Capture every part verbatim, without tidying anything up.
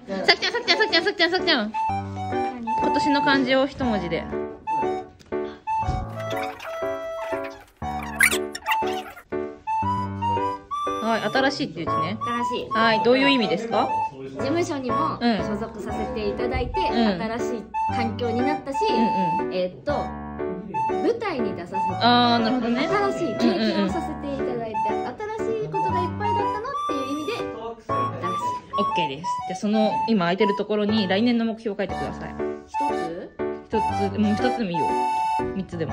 さきちゃん、さきちゃん、さきちゃん、さきちゃん、さきちゃん。今年の漢字を一文字で。はい、新しいっていう字ね。 新しい。 はい、どういう意味ですか？ 事務所にもうん所属させていただいて、 ん新しい環境になったし、 うんうん。 えーっと舞台に出させて、 あー、なるほどね。 新しい経験をさせていただいて、新しいことがいっぱいだったなっていう意味で新しい。 オッケーです。じゃあその今空いてるところに来年の目標を書いてください。 一つ一つ、もう一つでもいいよ。三つでも。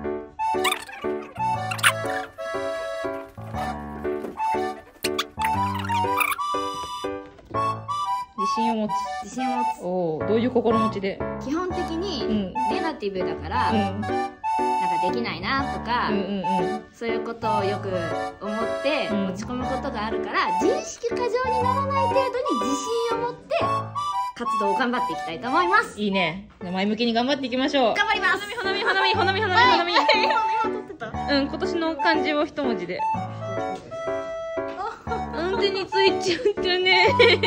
自信を持つ。 自信を持つ。 おお、どういう心持ちで。 基本的にうんネガティブだから、 うんなんかできないなとか、 うんうんうん。 そういうことをよく思ってうん落ち込むことがあるから、自意識過剰にならない程度に自信を持って活動を頑張っていきたいと思います。 いいね。じゃあ前向きに頑張っていきましょう。 頑張ります。 花見花見花見花見花見花見。 今撮ってた。 うん、今年の漢字を一文字で。なんでについちゃったね。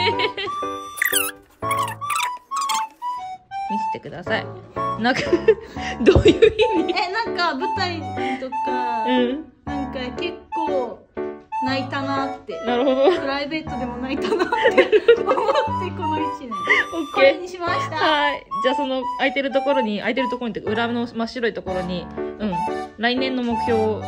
見せてください。なんかどういう意味？ え、なんか舞台とか、 うん。 なんか結構泣いたなって、 なるほど。 プライベートでも泣いたなって思ってこのいちねんオッこれケにしました。 ー。はい。じゃあその空いてるところに、空いてるところにって裏の真っ白いところに、うん。来年の目標を。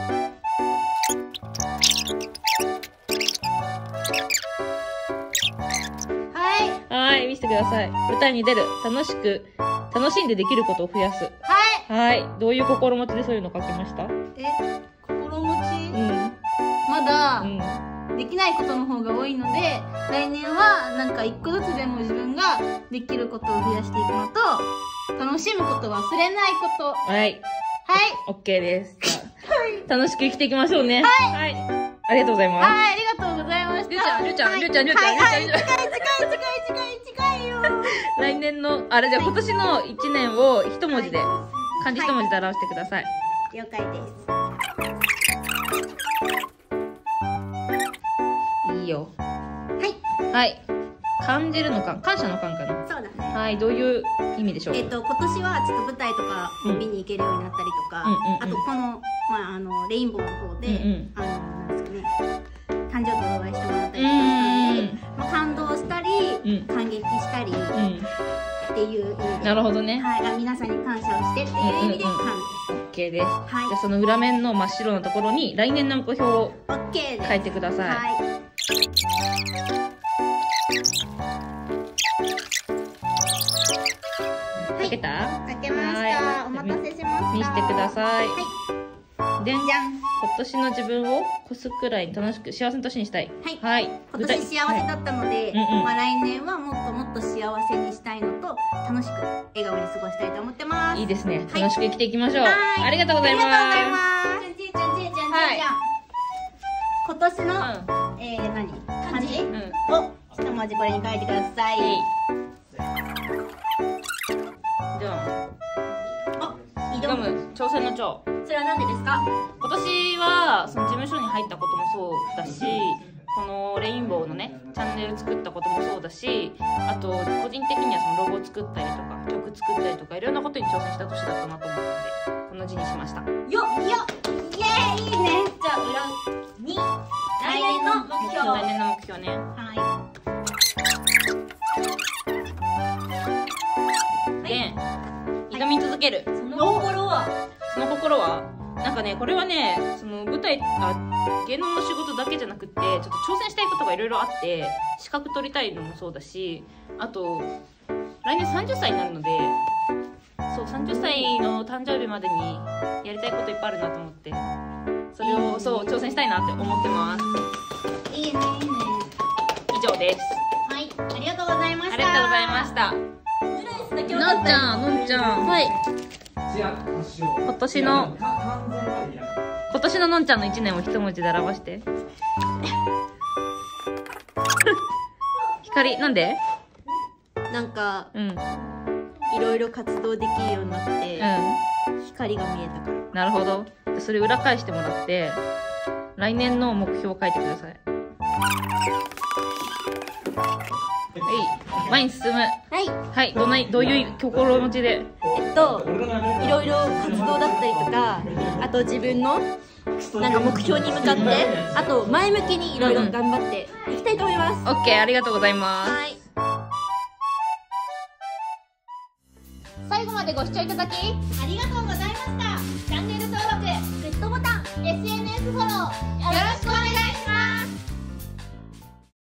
はいはい、見せてください。舞台に出る。楽しく、楽しんでできることを増やす。 はい。 はい。どういう心持ちでそういうの書きました？ え、心持ち、 うん。 まだうん。 できないことの方が多いので、来年はなんか一個ずつでも自分ができることを増やしていくのと、楽しむこと忘れないこと。 はい。 はい。 オッケーです。じゃあ楽しく生きていきましょうね。はい。ありがとうございます。 はい、ありがとうございました。 りゅうちゃん、りゅうちゃん、 はいりゅうちゃん、りゅうちゃん、りゅうちゃん、 はい、 りゅうちゃん。 近い近い近い近い近いよ。 来年の、あれじゃあ今年の一年を一文字で、漢字一文字で表してください。 了解です。 いいよ。 はい。 はい。感じるのか、感謝の感かな。 そうだね。 はい、どういう意味でしょうか。 えっと、今年はちょっと舞台とか見に行けるようになったりとか、 うんうんうんあとこの、まあ、あのレインボーの方で、 うんうんあのなんですかね、誕生日をお祝いしてもらったりとかしたんで、 うんまあ、感動したり、 うん感激したり、 うっていう意味で、 ん。なるほどね。 はい、皆さんに感謝をしてっていう意味でうんうんうん感オッケーです。 はいじゃあその裏面の真っ白のところに来年の目標を謝。オッケーです。 書いてください。 はい。 書けた？ 開けました。 はいお待たせしました。 見せてください。 はい。 でん。 じゃん。 今年の自分を越すくらい楽しく幸せな年にしたい。 はいはい。 今年幸せだったので、 うんうんまあ、来年はもっともっと幸せにしたいのと楽しく笑顔に過ごしたいと思ってます。 いいですね。 はい楽しく生きていきましょう。 はいありがとうございます。 ありがとうございます。じいちゃんじいちゃんじいちゃん、 はい今年の、えー、何漢字うん。うん。 を一文字これに書いてください。 じゃあ、 あ、挑挑む。 む挑戦の挑。 それは何でですか？ 今年はその事務所に入ったこともそうだし、このレインボーのねチャンネル作ったこともそうだし、あと個人的にはそのロゴ作ったりとか曲作ったりとかいろんなことに挑戦した年だったなと思ったのでこの字にしました。 よっよっイエーイいいね。じゃあ裏に来年の目標。 来年の目標ね。 はで、挑み続ける。 い。その心はその心はなんかね、これはね、その舞台あ芸能の仕事だけじゃなくってちょっと挑戦したいことがいろいろあって、資格取りたいのもそうだし、あと来年さんじゅっさいになるので、そうさんじゅっさいの誕生日までにやりたいこといっぱいあるなと思って、それをそう挑戦したいなって思ってます。 いいねいいね。 以上です。 はい、ありがとうございました。 ありがとうございました。のんちゃん、のんちゃん、はい。今年の今年ののんちゃんの一年を一文字で表して。光、なんで？ なんかうん、うん。 いろいろ活動できるようになって光が見えたから。 なるほど。じゃあそれ裏返してもらって、来年の目標を書いてください。はい。 前に進む。 はい。 はい、どんなどういう心持ちで。 えっといろいろ活動だったりとか、あと自分のなんか目標に向かって、あと前向きにいろいろ頑張っていきたいと思います。 オッケー、ありがとうございます。 はい。 最後までご視聴いただきありがとうございました。チャンネル登録、グッドボタン、エスエヌエス フォローよろしくお願いします。